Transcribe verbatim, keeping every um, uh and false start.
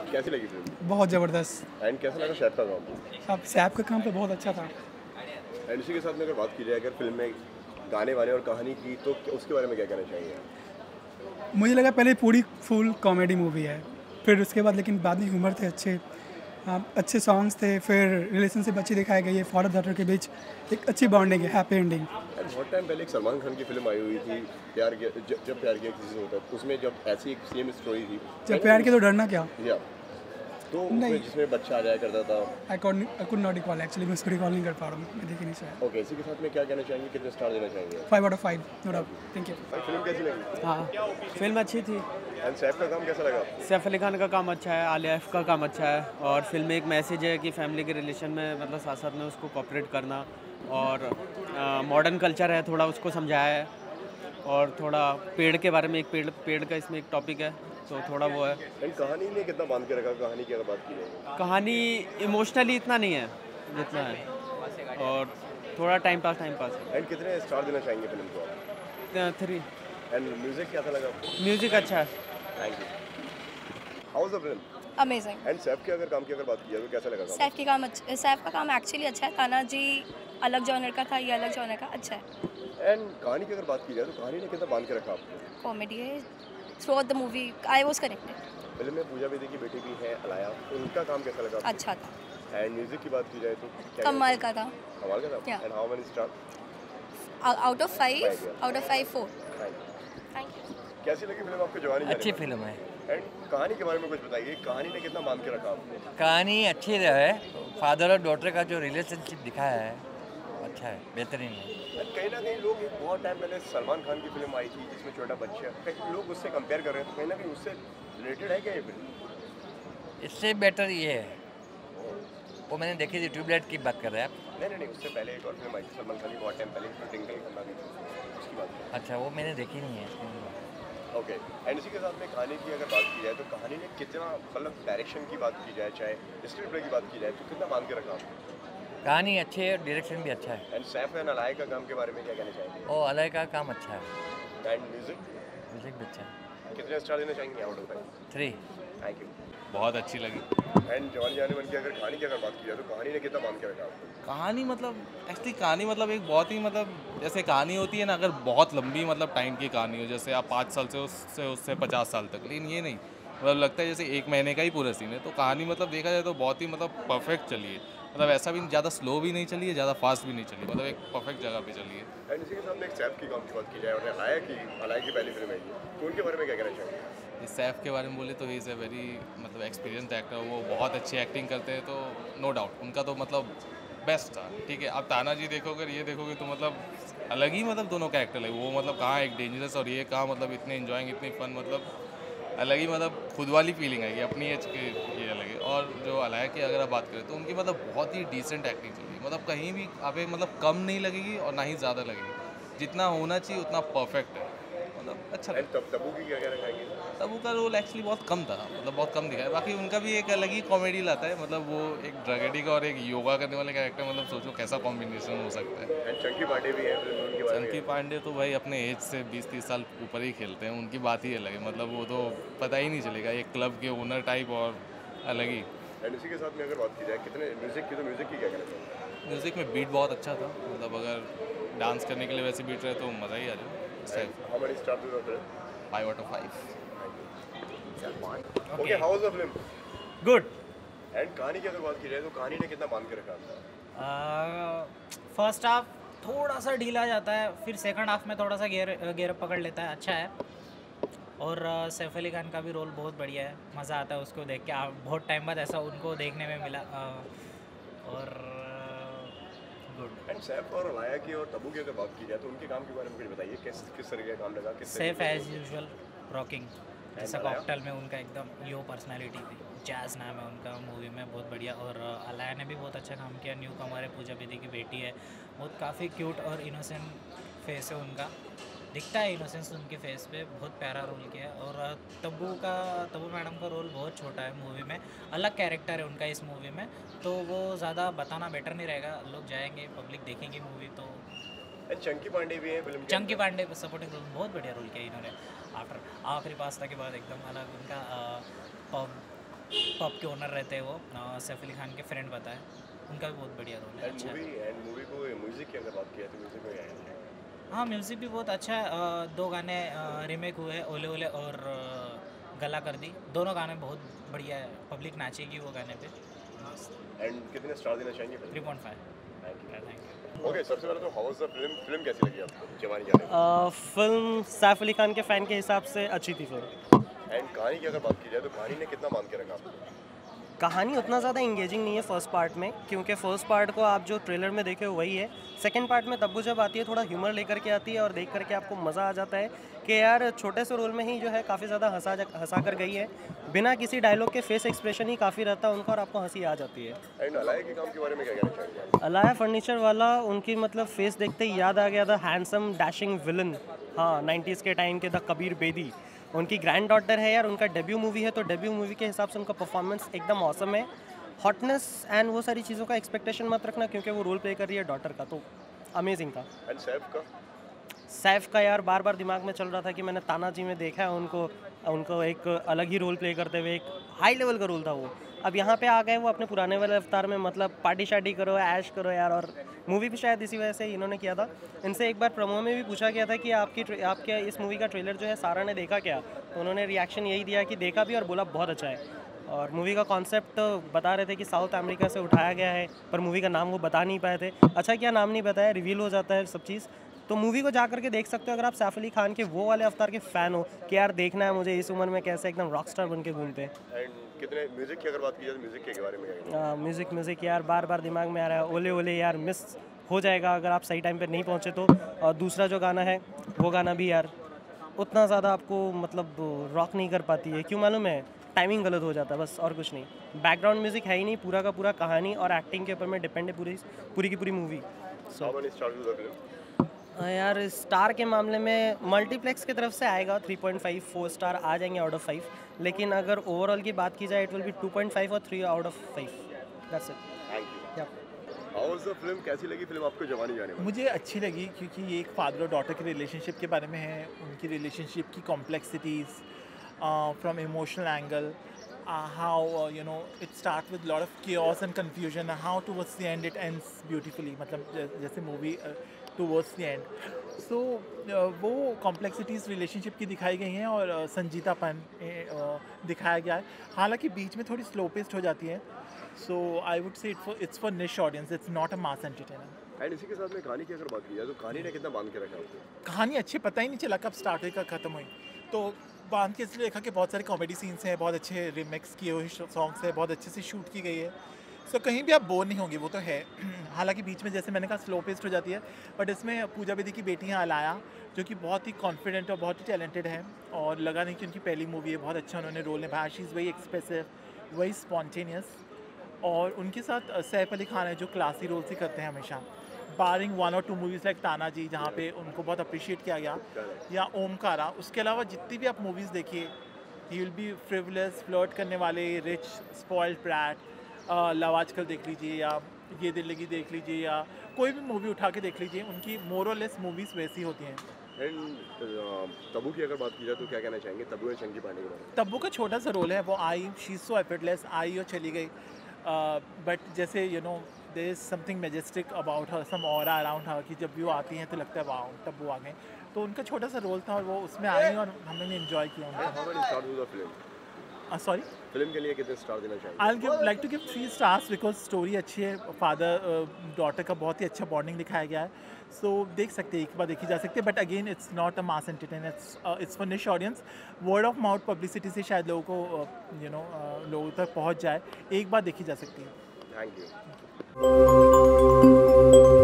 कैसी लगी फिल्म? बहुत ज़बरदस्त। एंड कैसा लगा सैफ का काम? अब सैफ का काम तो बहुत अच्छा था। एंड इसी के साथ में अगर बात की जाए अगर फिल्म में गाने वाने और कहानी की तो उसके बारे में क्या कहना चाहिए? मुझे लगा पहले पूरी फुल कॉमेडी मूवी है, फिर उसके बाद लेकिन बाद में ह्यूमर थे अच्छे, हाँ, अच्छे सॉन्ग्स थे, फिर रिलेशनशिप अच्छी दिखाई गई है, फादर डॉटर के बीच एक अच्छी बॉन्डिंग है, हैप्पी एंडिंग। एंड बहुत टाइम पहले एक सलमान खान की फिल्म आई हुई थी प्यार किया ज- जब प्यार किया किसी से होता है, उसमें जब ऐसी एक सेम स्टोरी थी जब प्यार के तो डरना क्या। या तो उसमें जिसमें बच्चा आ जाया करता था। I could not recall actually, मैं उसको रिकॉल नहीं कर पा रहा हूँ, मैं देख ही नहीं पाया। ओके, इसी के साथ में क्या कहना चाहेंगे, कितने स्टार देना चाहेंगे? Five out of five, no doubt. Thank you. भाई फिल्म कैसी लगी? हाँ, फिल्म अच्छी थी। एंड सैफ का काम कैसा लगा? सैफ अली खान का काम अच्छा है, आलिया एफ का काम अच्छा है, और फिल्म में एक मैसेज है कि फैमिली के रिलेशन में मतलब साथ साथ में उसको कोऑपरेट करना, और मॉडर्न कल्चर है थोड़ा उसको समझाया है, और थोड़ा पेड़ के बारे में एक पेड़ पेड़ का इसमें एक टॉपिक है, तो थोड़ा वो है। एंड कहानी ने कितना बांध के रखा? कहानी की अगर बात की जाए, कहानी इमोशनली इतना नहीं है जितना है, और थोड़ा time pass time pass and कितने स्टार देना चाहेंगे फिल्म को? है। थ्री। एंड म्यूजिक कैसा लगा? म्यूजिक अच्छा है। Thank you. How was the film? Amazing. And Saif के अगर काम की अगर बात की जाए तो कैसा लगा काम? सैफ की काम अच्छा, सैफ का काम एक्चुअली अच्छा है। ताना जी अलग जॉनर का था, ये अलग जॉनर का, अच्छा है। एंड कहानी की अगर बात की जाए तो कहानी ने कितना बांध के रखा आपको? कॉमेडी है throughout the movie, I was connected. Film में पूजा बेदी की बेटी भी है अलाया, उनका काम कैसा लगा आपको? अच्छा था। एंड म्यूजिक की बात की जाए तो क्या कमाल का था। कमाल का था। Yeah. And how many star? Out of five, Five, yeah. Out of five four. Thank thank you. You. कैसी लगी फिल्म आपको जवानी जाने अच्छी मन? फिल्म है। एंड कहानी के बारे में कुछ बताइए, कहानी ने कितना बांध के रखा आपको? कहानी अच्छी है, फादर और डॉटर का जो रिलेशनशिप दिखाया है अच्छा है, बेहतरीन है। And कहीं ना कहीं लोग एक बहुत टाइम पहले सलमान खान की फिल्म आई थी जिसमें छोटा बच्चा, कहीं लोग उससे कंपेयर कर रहे हैं, तो कहीं ना कहीं उससे रिलेटेड है क्या ये फिल्म? इससे बेटर ये है, वो मैंने देखी थी, ट्यूबलाइट की बात कर रहे हैं आप? नहीं नहीं नहीं, उससे पहले एक और फिल्म आई थी सलमान खान की बहुत टाइम पहले, टिंकल खन्ना की, उसकी बात कर। अच्छा, वो मैंने देखी नहीं है। ओके। एंड इसी के साथ में कहानी की अगर बात की जाए तो कहानी ने कितना, मतलब डायरेक्शन की बात की जाए, चाहे स्क्रीन प्ले की बात की जाए, तो कितना बांध के रखा आपको? कहानी अच्छी है, डायरेक्शन भी अच्छा है। एंड सैफ एंड अलाय का काम के बारे में क्या कहना चाहेंगे? ओ, अलग का काम अच्छा है। एंड म्यूजिक म्यूजिक भी अच्छा है। कितने स्टार देना चाहेंगे out of five? Three. Thank you. बहुत अच्छी लगी। एंड जवानी जाने मन की अगर कहानी की अगर बात की जाए तो कहानी ने कितना बांध के रखा आपको? कहानी मतलब एक्चुअली कहानी मतलब एक बहुत ही मतलब जैसे कहानी होती है ना, अगर बहुत लंबी मतलब टाइम की कहानी हो, जैसे आप पाँच साल से उससे उससे पचास साल तक, लेकिन ये नहीं, मतलब लगता है जैसे एक महीने का ही पूरा सीन है। तो कहानी मतलब देखा जाए तो बहुत ही मतलब परफेक्ट चली है, मतलब ऐसा भी ज़्यादा स्लो भी नहीं चली है, ज़्यादा फास्ट भी नहीं चली, मतलब एक परफेक्ट जगह पे चली है। एंड इसी के साथ में एक सैफ की काम की बात की जाए और अलाया की, अलाया की पहली फिल्म है ये, तो उनके बारे में क्या कहना चाहेंगे? इस सैफ के बारे में बोले तो ही इज़ ए वेरी मतलब एक्सपीरियंस एक्टर, वो बहुत अच्छी एक्टिंग करते हैं, तो नो डाउट उनका तो मतलब बेस्ट था। ठीक है, आप ताना जी देखोगे, ये देखोगे तो मतलब अलग ही मतलब दोनों का एक्टर है, वो मतलब कहाँ एक डेंजरस और ये कहाँ मतलब इतने इन्जॉइंग, इतनी फन, मतलब अलग ही मतलब खुद वाली फीलिंग आएगी अपनी एज के, ये अलग है। और जो अलाया की अगर आप बात करें तो उनकी मतलब बहुत ही डिसेंट एक्टिंग चली, मतलब कहीं भी आप मतलब कम नहीं लगेगी और ना ही ज़्यादा लगेगी, जितना होना चाहिए उतना परफेक्ट है, मतलब अच्छा। एंड तब तबू की क्या कहना चाहेंगे? तब उनका रोल एक्चुअली बहुत कम था, मतलब बहुत कम दिखा है, बाकी उनका भी एक अलग ही कॉमेडी लाता है, मतलब वो एक ड्रग एडिक्ट और एक योगा करने वाले कैरेक्टर, मतलब सोचो कैसा कॉम्बिनेशन हो सकता है। एंड चंकी पांडे भी है फिल्म, उनके बारे में? चंकी पांडे तो भाई अपने एज से बीस तीस साल ऊपर ही खेलते हैं, उनकी बात ही अलग है, मतलब वो तो पता ही नहीं चलेगा, एक क्लब के ओनर टाइप और अलग ही। एंड इसी के साथ में अगर बात की जाए कितने म्यूजिक की, तो म्यूजिक की क्या कहना चाहेंगे? म्यूज़िक में बीट बहुत अच्छा था, मतलब अगर डांस करने के लिए वैसे बीट रहे तो मज़ा ही आ जाए। हाउ मेनी स्टार दो film? Five out of five. Okay, how was the film? Good. And कहानी की अगर बात की जाए तो कहानी ने कितना बांध के रखा आपका? फर्स्ट हाफ थोड़ा सा ढीला जाता है, फिर सेकंड हाफ में थोड़ा सा गेयर गेयर अप पकड़ लेता है, अच्छा है। और uh, सैफ अली खान का भी रोल बहुत बढ़िया है, मज़ा आता है उसको देख के, आप बहुत टाइम बाद ऐसा उनको देखने में मिला। uh, और गुड। एंड सैफ और अलाया की और तबू की अगर बात की जाए तो उनके काम के बारे में कुछ बताइए, किस किस तरह का काम लगा? किस सैफ एज यूजुअल रॉकिंग, जैसा कॉकटेल में उनका एकदम यो पर्सनैलिटी थी, जैज़ नाम है उनका मूवी में, बहुत बढ़िया। और अलाया ने भी बहुत अच्छा काम किया, न्यू कमर है, पूजा बेदी की बेटी है, बहुत काफ़ी क्यूट और इनोसेंट फेस है उनका, दिखता है इनोसेंस उनके फेस पे, बहुत प्यारा रोल किया है। और तब्बू का तब्बू मैडम का रोल बहुत छोटा है मूवी में, अलग कैरेक्टर है उनका इस मूवी में, तो वो ज़्यादा बताना बेटर नहीं रहेगा, लोग जाएंगे पब्लिक देखेंगे मूवी। तो चंकी पांडे भी है film? Chunky Pandey supporting role बहुत बढ़िया रोल किया इन्होंने, आफ्टर आखिरी पास्ता के बाद एकदम अलग उनका पब के ओनर रहते हैं वो, अ, सैफ अली खान के फ्रेंड बताए, उनका भी बहुत बढ़िया रोल है, एंड अच्छा है। मूवी एंड मूवी को म्यूजिक की अगर बात की जाए तो म्यूजिक में क्या है? हाँ, म्यूज़िक भी बहुत अच्छा है। अ, दो गाने रीमेक हुए हैं, ओले ओले और अ, गला कर दी, दोनों गाने बहुत बढ़िया है, पब्लिक नाचेगी वो गाने पे। एंड कितने स्टार देना चाहेंगे three film? Point five thank thank you. You. Okay, सबसे पहले तो how was the film film कैसी लगी आपको जवानी जाने? फिल्म सैफ अली खान के फ़ैन के हिसाब से अच्छी थी फिल्म। एंड कहानी की अगर बात की जाए तो कहानी ने कितना मान के रखा आपको? कहानी उतना ज़्यादा इंगेजिंग नहीं है फर्स्ट पार्ट में, क्योंकि फर्स्ट पार्ट को आप जो ट्रेलर में देखे हो वही है। सेकंड पार्ट में तब्बू जब आती है थोड़ा ह्यूमर लेकर के आती है और देख करके आपको मज़ा आ जाता है कि यार छोटे से रोल में ही जो है काफ़ी ज़्यादा हंसा हंसा कर गई है, बिना किसी डायलॉग के फेस एक्सप्रेशन ही काफ़ी रहता है उनका और आपको हंसी आ जाती है। एंड अलाया के काम के बारे में क्या कहना चाहेंगे आप? अलाया फर्नीचर वाला, उनकी मतलब फेस देखते ही याद आ गया था हैंडसम डैशिंग विलन, हाँ नाइन्टीज़ के टाइम के द कबीर बेदी। उनकी ग्रैंड डॉटर है यार, उनका डेब्यू मूवी है, तो डेब्यू मूवी के हिसाब से उनका परफॉर्मेंस एकदम ऑसम है। हॉटनेस एंड वो सारी चीज़ों का एक्सपेक्टेशन मत रखना, क्योंकि वो रोल प्ले कर रही है डॉटर का, तो अमेजिंग था। एंड सैफ का? सैफ का यार बार बार दिमाग में चल रहा था कि मैंने तानाजी में देखा है उनको, उनको एक अलग ही रोल प्ले करते हुए, एक हाई लेवल का रोल था वो। अब यहाँ पे आ गए वो अपने पुराने वाले अवतार में, मतलब पार्टी शार्टी करो, ऐश करो यार। और मूवी भी शायद इसी वजह से इन्होंने किया था। इनसे एक बार प्रोमो में भी पूछा गया था कि आपकी आपके इस मूवी का ट्रेलर जो है सारा ने देखा क्या, तो उन्होंने रिएक्शन यही दिया कि देखा भी और बोला बहुत अच्छा है। और मूवी का कॉन्सेप्ट बता रहे थे कि साउथ अमेरिका से उठाया गया है, पर मूवी का नाम वो बता नहीं पाए थे। अच्छा क्या नाम नहीं बताया, रिवील हो जाता है सब चीज़। तो मूवी को जा करके देख सकते हो अगर आप सैफ अली खान के वो वाले अवतार के फ़ैन हो कि यार देखना है मुझे इस उम्र में कैसे एकदम रॉक स्टार बन के घूमते हैं। एंड कितने म्यूजिक की अगर बात की जाए तो म्यूजिक के बारे में क्या कहना? म्यूज़िक म्यूज़िक यार बार बार दिमाग में आ रहा है, ओले ओले यार मिस हो जाएगा अगर आप सही टाइम पे नहीं पहुँचे तो। और दूसरा जो गाना है वो गाना भी यार उतना ज़्यादा आपको मतलब रॉक नहीं कर पाती है, क्यों मालूम है, टाइमिंग गलत हो जाता है बस, और कुछ नहीं। बैकग्राउंड म्यूज़िक है ही नहीं, पूरा का पूरा कहानी और एक्टिंग के ऊपर में डिपेंड है पूरी पूरी की पूरी मूवी। How many stars to the film? यार स्टार के मामले में मल्टीप्लेक्स की तरफ से आएगा three point five, four star आ जाएंगे आउट ऑफ फाइव, लेकिन अगर ओवरऑल की बात की जाए it will be two point five और three out of five. That's it. Thank you. या हाउ वाज द फिल्म, कैसी लगी फिल्म आपको जवानी जाने में? मुझे अच्छी लगी क्योंकि ये एक फादर और डॉटर के रिलेशनशिप के बारे में है, उनकी रिलेशनशिप की complexities from emotional angle, how uh, you know it starts with lot of chaos and confusion and how towards the end it ends beautifully, मतलब जै- जैसे movie towards the end so uh, वो complexities relationship की दिखाई गई हैं और uh, संजीदापन uh, दिखाया गया है, हालांकि बीच में थोड़ी slow paced हो जाती है। so I would say it for, it's for niche audience, it's not a mass entertainer। And इसी के साथ में कहानी की अगर बात की जाए तो कहानी ने कितना बांध के रखा आपको? कहानी अच्छी, पता ही नहीं चला कब स्टार्ट हुई कब ख़त्म हुई, तो बांध के इसलिए देखा कि बहुत सारे कॉमेडी सीन्स हैं, बहुत अच्छे रिमिक्स किए हुए सॉन्ग्स हैं, बहुत अच्छे से शूट की गई है। सो so, कहीं भी आप बोर नहीं होंगे, वो तो है। हालांकि बीच में जैसे मैंने कहा स्लो पेस्ट हो जाती है, बट इसमें पूजा बेदी की बेटी हैं अलाया, जो कि बहुत ही कॉन्फिडेंट और बहुत ही टैलेंटेड है, और लगा नहीं कि उनकी पहली मूवी है, बहुत अच्छा उन्होंने रोल निभाया। She is very expressive, very spontaneous, और उनके साथ सैफ अली खान है जो क्लासी रोल्स ही करते हैं हमेशा, बारिंग वन और टू मूवीज़ लाइक तानाजी जहाँ पे उनको बहुत अप्रिशिएट किया गया, या ओमकारा। उसके अलावा जितनी भी आप मूवीज़ देखिए, he will be frivolous, flirt करने वाले, रिच, स्पॉइल्ड ब्रैट, लव आजकल देख लीजिए, या ये दिल लगी देख लीजिए, या कोई भी मूवी उठा के देख लीजिए, उनकी मोर और लेस मूवीज़ वैसी होती हैं। एंड तब्बू की अगर बात की जाए तो क्या कहना चाहेंगे तब्बू और चंकी पांडे के बारे में? तब्बू का छोटा सा रोल है, वो आई, शी इज़ सो एफर्टलेस, आई और चली गई, बट जैसे you know there is something majestic about her, some aura around her, कि जब भी वो आती हैं तो लगता है वाओ तब्बू आ गए। तो उनका छोटा सा रोल था और वो उसमें आई और हमने एंजॉय किया उनका। How many stars to the film? Sorry, film के लिए कितने स्टार देना चाहेंगे? I give like to give three stars because story अच्छी है, फादर डॉटर का बहुत ही अच्छा बॉन्डिंग दिखाया गया है। सो so, देख सकते हैं, एक बार देखी जा सकती है, but again it's not a mass entertainer, it's it's for niche audience. Word of mouth publicity से शायद लोगों को यू नो लोगों तक पहुंच जाए, एक बार देखी जा सकती है। Thank you.